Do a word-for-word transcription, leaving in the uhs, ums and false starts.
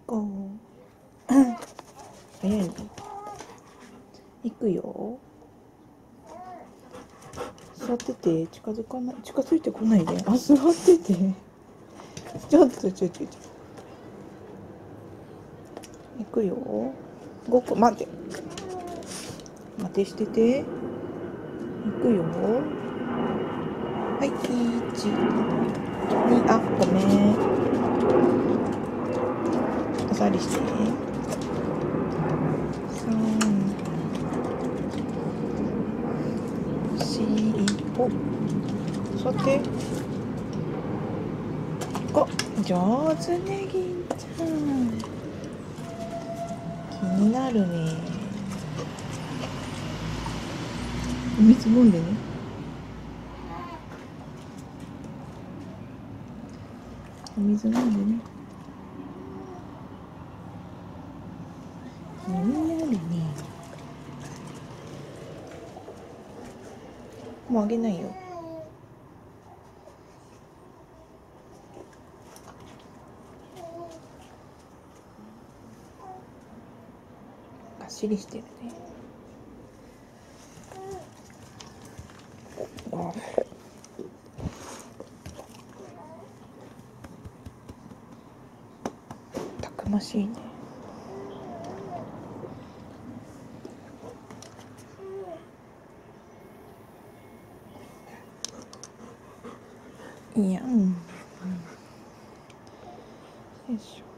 ゴー。早いね。行くよ。座ってて、近づかない、近づいてこないで。あ、座ってて。ちょっと、ちょ、ちょ、ちょ。行くよ。ごこ、待って。待てしてて。行くよ。はい、いち、に、あ、ごめん。お座りして。さん、し、ご。座って。ご。上手ね、銀ちゃん。気になるね。お水飲んでね。お水飲んでね。気になるね。もうあげないよ。がっしりしてるね。たくましいね。いやん。よいしょ。